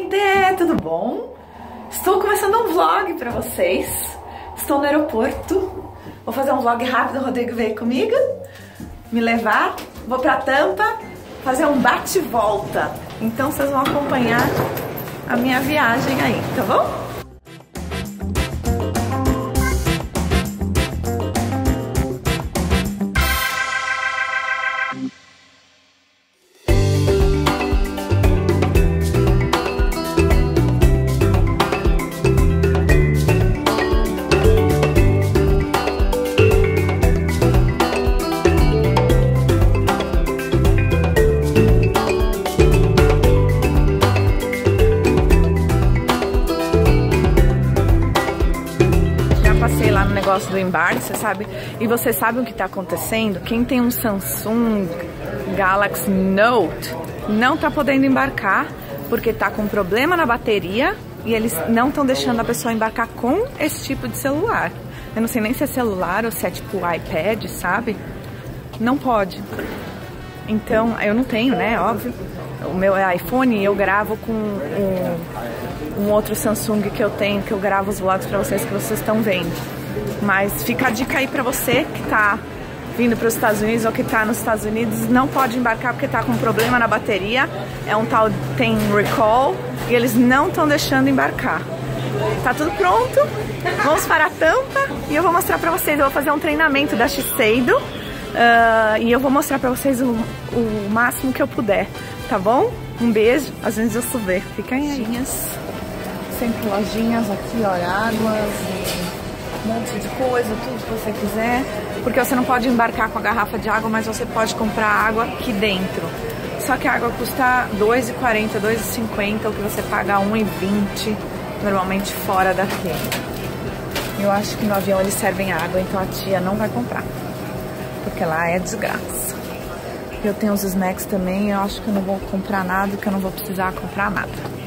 gente! Tudo bom? Estou começando um vlog pra vocês. Estou no aeroporto. Vou fazer um vlog rápido, o Rodrigo veio comigo me levar. Vou pra Tampa fazer um bate-volta. Então vocês vão acompanhar a minha viagem aí, tá bom? Do embarque, você sabe, e vocês sabem o que está acontecendo? Quem tem um Samsung Galaxy Note não tá podendo embarcar porque tá com problema na bateria e eles não estão deixando a pessoa embarcar com esse tipo de celular. Eu não sei nem se é celular ou se é tipo iPad, sabe? Não pode. Então, eu não tenho, né? Óbvio. O meu é iPhone e eu gravo com um outro Samsung que eu tenho, que eu gravo os vlogs pra vocês que vocês estão vendo. Mas fica a dica aí pra você que tá vindo para os Estados Unidos ou que tá nos Estados Unidos, não pode embarcar porque tá com problema na bateria, é um tal, tem recall, e eles não estão deixando embarcar. Tá tudo pronto, vamos para a Tampa e eu vou mostrar pra vocês, eu vou fazer um treinamento da Shiseido e eu vou mostrar pra vocês o máximo que eu puder, tá bom? Um beijo, às vezes eu suber, fiquem aí. Sempre lojinhas aqui, olha, águas, um monte de coisa, tudo que você quiser, porque você não pode embarcar com a garrafa de água, mas você pode comprar água aqui dentro. Só que a água custa R$2,40, R$2,50, o que você paga R$1,20 normalmente fora daqui. Eu acho que no avião eles servem água, então a tia não vai comprar, porque lá é desgraça. Eu tenho os snacks também, eu acho que eu não vou comprar nada, que eu não vou precisar comprar nada.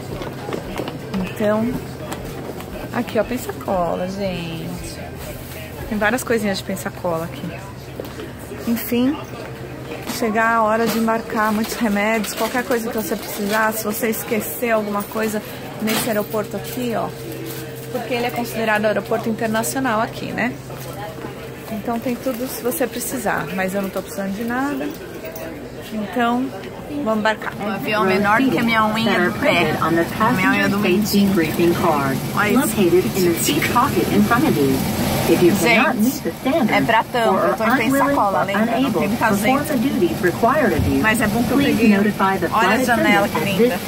Então, aqui ó, pensacola, gente. Tem várias coisinhas de pensacola aqui. Enfim, chegar a hora de embarcar, muitos remédios, qualquer coisa que você precisar, se você esquecer alguma coisa nesse aeroporto aqui, ó. Porque ele é considerado aeroporto internacional aqui, né? Então tem tudo se você precisar, mas eu não tô precisando de nada. Então, vamos embarcar. O avião é menor do que a minha unha do pé. A minha unha do mindinho. Olha isso. Gente, é pra Tampa. Eu tô em Pensacola, lembra? Não tem muita gente. Mas é bom que eu peguei. Olha a janela que linda.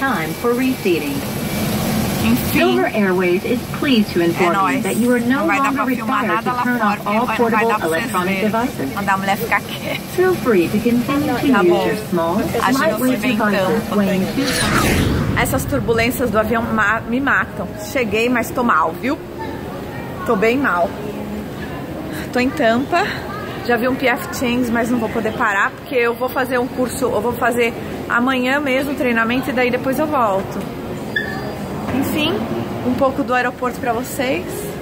Enfim, é nóis. Não vai dar pra filmar nada lá fora, porque não vai dar pra vocês verem. Mandar a mulher ficar quieta. Tá bom. Acho que eu fui bem Tampa. Essas turbulências do avião me matam. Cheguei, mas tô mal, viu? Tô bem mal. Tô em Tampa. Já vi um PF Chang's, mas não vou poder parar, porque eu vou fazer um curso, eu vou fazer amanhã mesmo o treinamento e daí depois eu volto. Enfim, um pouco do aeroporto pra vocês.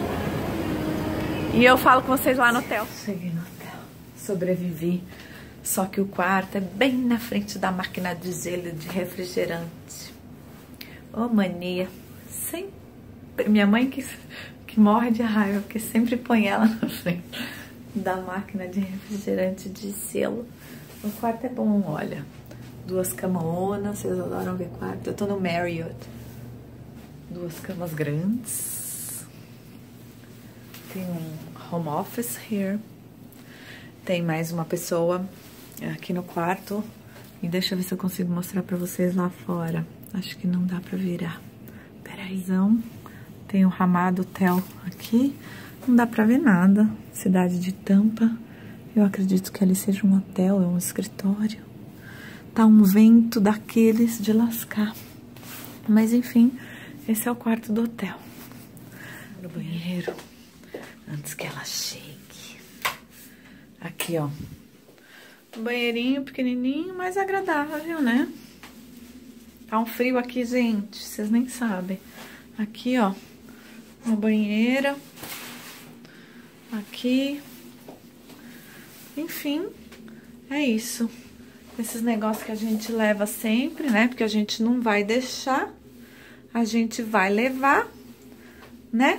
E eu falo com vocês lá no hotel. Cheguei no hotel, sobrevivi. Só que o quarto é bem na frente da máquina de gelo de refrigerante. Ô mania. Sempre. Minha mãe que morre de raiva, porque sempre põe ela na frente da máquina de refrigerante de gelo. O quarto é bom, olha. 2 camaonas, vocês adoram ver quarto. Eu tô no Marriott. 2 camas grandes. Tem um home office here. Tem mais uma pessoa aqui no quarto. E deixa eu ver se eu consigo mostrar pra vocês lá fora. Acho que não dá pra virar. Peraízão. Tem o Ramada Hotel aqui. Não dá pra ver nada. Cidade de Tampa. Eu acredito que ali seja um hotel, é um escritório. Tá um vento daqueles de lascar. Mas enfim... Esse é o quarto do hotel. No banheiro. Antes que ela chegue. Aqui, ó. Um banheirinho pequenininho, mas agradável, né? Tá um frio aqui, gente. Vocês nem sabem. Aqui, ó. Uma banheira. Aqui. Enfim. É isso. Esses negócios que a gente leva sempre, né? Porque a gente não vai deixar. a gente vai levar, né?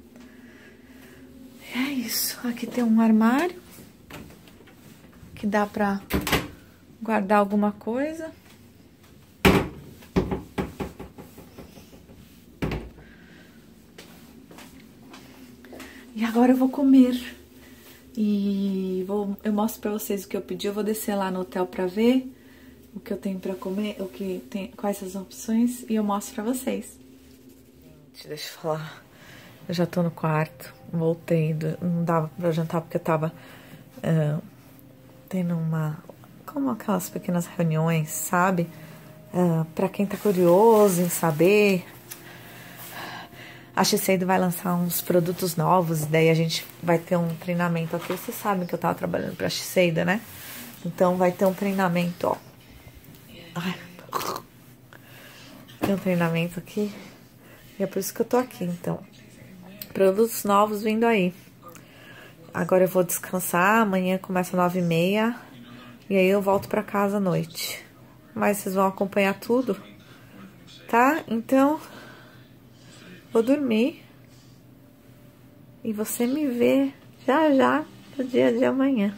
É isso. Aqui tem um armário que dá pra guardar alguma coisa. E agora eu vou comer. E eu mostro pra vocês o que eu pedi. Eu vou descer lá no hotel pra ver o que eu tenho pra comer, quais as opções, e eu mostro pra vocês. Gente, deixa eu falar. Eu já tô no quarto, voltei, não dava pra jantar porque eu tava tendo como aquelas pequenas reuniões, sabe? Pra quem tá curioso em saber, a Shiseido vai lançar uns produtos novos, daí a gente vai ter um treinamento aqui. Vocês sabem que eu tava trabalhando pra Shiseido, né? Então vai ter um treinamento, ó. Ai. Tem um treinamento aqui. E é por isso que eu tô aqui, então. Produtos novos vindo aí. Agora eu vou descansar. Amanhã começa 9h30. E aí eu volto pra casa à noite. Mas vocês vão acompanhar tudo, tá? Então, vou dormir. E você me vê já no dia de amanhã.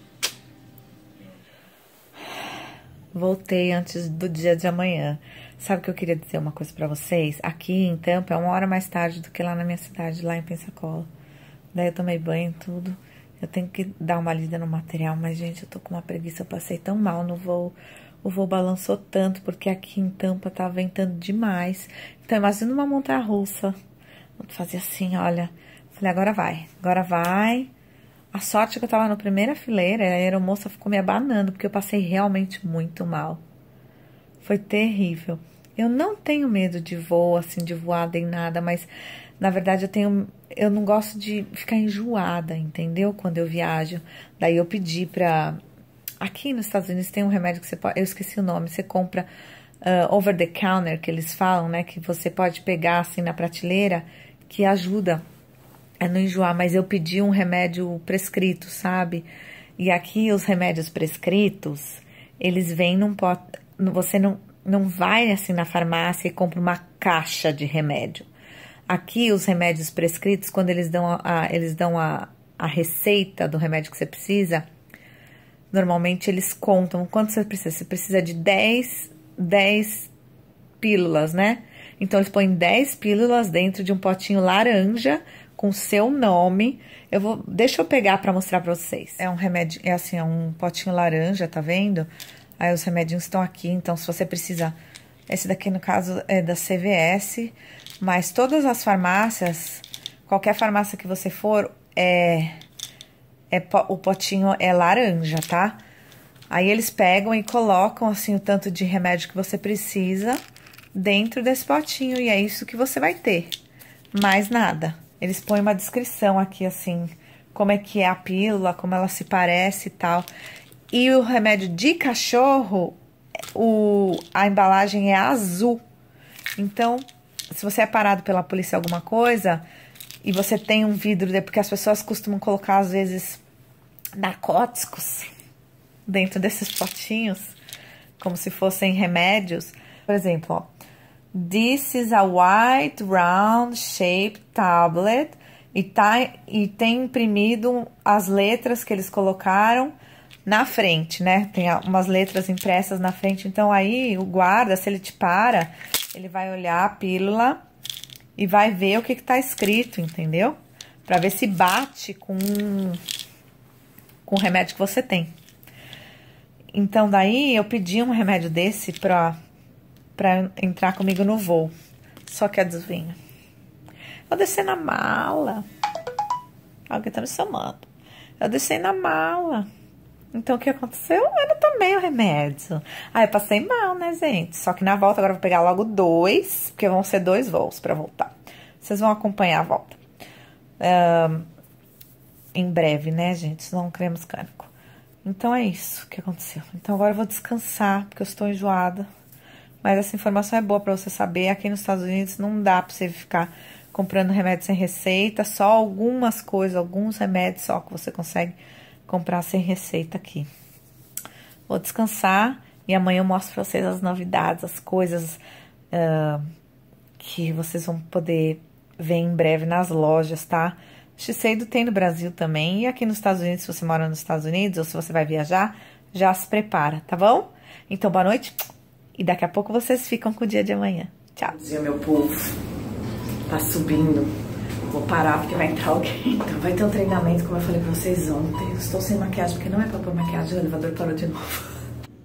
Voltei antes do dia de amanhã. Sabe o que eu queria dizer uma coisa pra vocês? Aqui em Tampa é 1 hora mais tarde do que lá na minha cidade, lá em Pensacola. Daí eu tomei banho e tudo. Eu tenho que dar uma lida no material, mas, gente, eu tô com uma preguiça. Eu passei tão mal no voo. O voo balançou tanto, porque aqui em Tampa tá ventando demais. Então, imagina uma montanha-russa. Vou fazer assim, olha. Falei, agora vai. Agora vai. A sorte é que eu tava na primeira fileira, a aeromoça ficou me abanando, porque eu passei realmente muito mal. Foi terrível. Eu não tenho medo de voo, assim, de voada em nada, mas, na verdade, eu não gosto de ficar enjoada, entendeu? Quando eu viajo. Daí eu pedi pra... Aqui nos Estados Unidos tem um remédio que você pode... Eu esqueci o nome. Você compra over the counter, que eles falam, né? Que você pode pegar, assim, na prateleira, que ajuda a não enjoar, mas eu pedi um remédio prescrito, sabe? E aqui os remédios prescritos, eles vêm num pote... Você não vai assim na farmácia e compra uma caixa de remédio. Aqui os remédios prescritos, quando eles dão a receita do remédio que você precisa, normalmente eles contam quanto você precisa. Você precisa de 10 pílulas, né? Então eles põem 10 pílulas dentro de um potinho laranja com seu nome. Deixa eu pegar pra mostrar pra vocês. É um remédio, é um potinho laranja, tá vendo? Aí os remedinhos estão aqui, então se você precisa... Esse daqui, no caso, é da CVS, mas todas as farmácias, qualquer farmácia que você for, o potinho é laranja, tá? Aí eles pegam e colocam, assim, o tanto de remédio que você precisa dentro desse potinho, e é isso que você vai ter. Mais nada. Eles põem uma descrição aqui, assim, como é que é a pílula, como ela se parece e tal. E o remédio de cachorro, a embalagem é azul. Então, se você é parado pela polícia alguma coisa, e você tem um vidro, porque as pessoas costumam colocar, às vezes, narcóticos dentro desses potinhos, como se fossem remédios. Por exemplo, ó. This is a white round shaped tablet. E tem imprimido as letras que eles colocaram na frente, né? Tem umas letras impressas na frente. Então, aí, o guarda, se ele te para, ele vai olhar a pílula e vai ver o que tá escrito, entendeu? Pra ver se bate com o remédio que você tem. Então, daí, eu pedi um remédio desse pra entrar comigo no voo. Só que adivinha? Eu desci na mala. Alguém tá me chamando. Eu desci na mala. Então, o que aconteceu? Eu não tomei o remédio. Aí, eu passei mal, né, gente? Só que na volta, agora eu vou pegar logo 2, porque vão ser 2 voos pra voltar. Vocês vão acompanhar a volta. Em breve, né, gente? Senão creme cânico. Então, é isso que aconteceu. Então, agora eu vou descansar, porque eu estou enjoada. Mas essa informação é boa pra você saber. Aqui nos Estados Unidos não dá pra você ficar comprando remédio sem receita. Só algumas coisas, alguns remédios só que você consegue comprar sem receita aqui. Vou descansar e amanhã eu mostro pra vocês as novidades, as coisas que vocês vão poder ver em breve nas lojas, tá? Shiseido tem no Brasil também, e aqui nos Estados Unidos, se você mora nos Estados Unidos ou se você vai viajar, já se prepara, tá bom? Então, boa noite, e daqui a pouco vocês ficam com o dia de amanhã. Tchau. Bom dia, meu povo. Tá subindo. Vou parar porque vai entrar alguém. Então, vai ter um treinamento, como eu falei pra vocês ontem. Eu estou sem maquiagem, porque não é pra pôr maquiagem, o elevador parou de novo.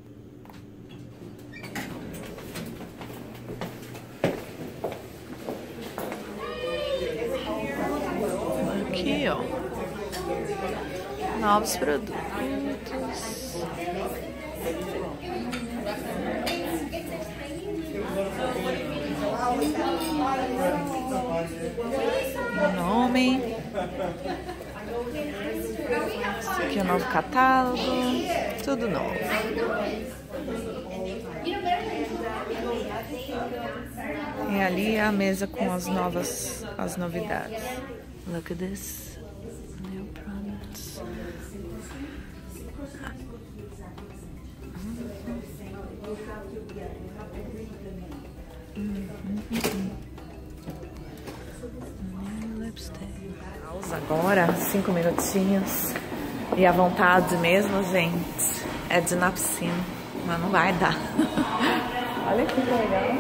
Aqui, ó. Novos produtos. Nome. Esse aqui é o novo catálogo. Tudo novo. E ali é a mesa com as novidades. Look at this. New products. Agora, 5 minutinhos. E a vontade mesmo, gente, é de ir na piscina. Mas não vai dar. Olha que legal.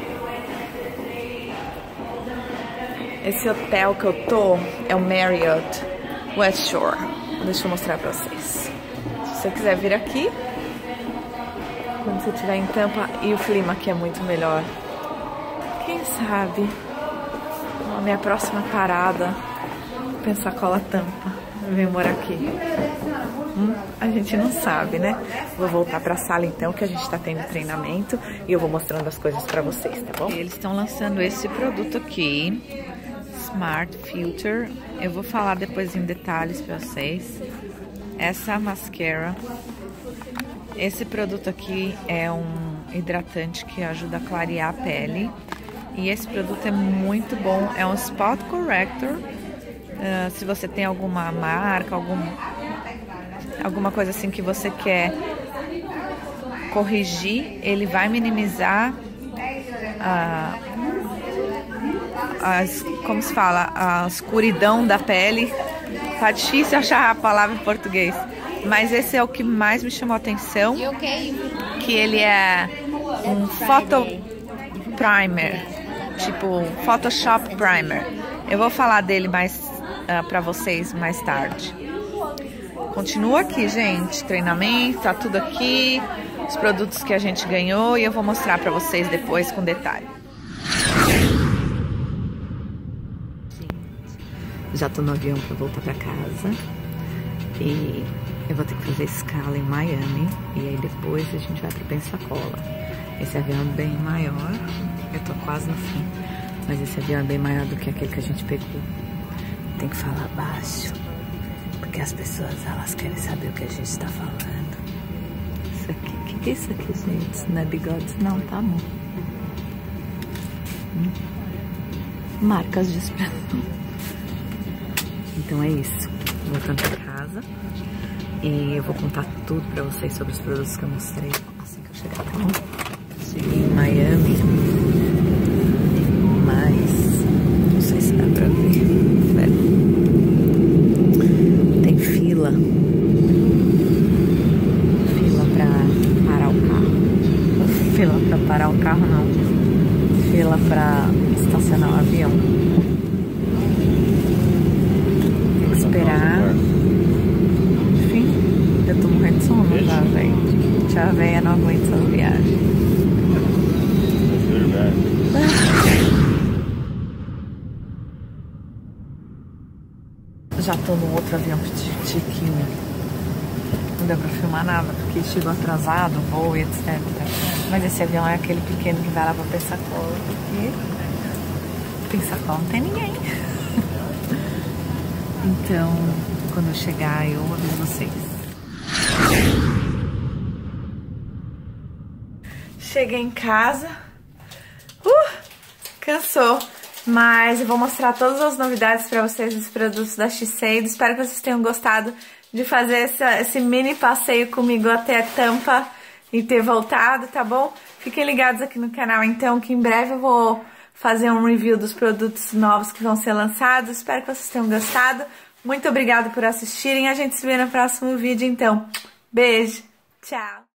Esse hotel que eu tô é o Marriott West Shore. Deixa eu mostrar pra vocês. Se você quiser vir aqui, quando você estiver em Tampa, e o clima aqui é muito melhor. Quem sabe a minha próxima parada, Pensacola, Tampa, eu venho morar aqui. A gente não sabe, né? Vou voltar pra sala então, que a gente tá tendo treinamento, e eu vou mostrando as coisas pra vocês, tá bom? E eles estão lançando esse produto aqui, Smart Filter. Eu vou falar depois em detalhes pra vocês. Essa mascara. Esse produto aqui é um hidratante que ajuda a clarear a pele. E esse produto é muito bom. É um Spot Corrector. Se você tem alguma marca, alguma coisa assim que você quer corrigir, ele vai minimizar como se fala, a escuridão da pele. Tá difícil achar a palavra em português, mas esse é o que mais me chamou a atenção, que ele é um photo primer, tipo Photoshop primer. Eu vou falar dele mais pra vocês mais tarde. Continua aqui, gente, treinamento, tá tudo aqui, os produtos que a gente ganhou, e eu vou mostrar pra vocês depois com detalhe. Já tô no avião pra voltar pra casa e eu vou ter que fazer escala em Miami, e aí depois a gente vai pra Pensacola. Esse avião é bem maior, eu tô quase no fim, mas esse avião é bem maior do que aquele que a gente pegou. Tem que falar baixo, porque as pessoas, elas querem saber o que a gente tá falando. Isso aqui, o que é isso aqui, gente? Isso não é bigode não, tá, amor? Marcas de expressão. Então é isso, voltando pra casa, e eu vou contar tudo pra vocês sobre os produtos que eu mostrei assim que eu chegar, tá bom? Cheguei em Miami, mas não sei se dá pra ver. Pera. Tem fila pra parar o carro. Fila pra parar o carro não, fila pra estacionar o avião. Esperar. Enfim, eu tô morrendo de sono já, velho. Já, velha, não aguento essa viagem. Já tô no outro avião chiquinho. Não deu pra filmar nada, porque chegou atrasado, voo e etc. Mas esse avião é aquele pequeno que vai lá pra Pensacola, porque Pensacola não tem ninguém. Então, quando eu chegar, eu aviso vocês. Cheguei em casa. Cansou. Mas eu vou mostrar todas as novidades pra vocês dos produtos da Shiseido. Espero que vocês tenham gostado de fazer esse mini passeio comigo até Tampa e ter voltado, tá bom? Fiquem ligados aqui no canal, então, que em breve eu vou fazer um review dos produtos novos que vão ser lançados. Espero que vocês tenham gostado. Muito obrigada por assistirem. A gente se vê no próximo vídeo, então. Beijo. Tchau.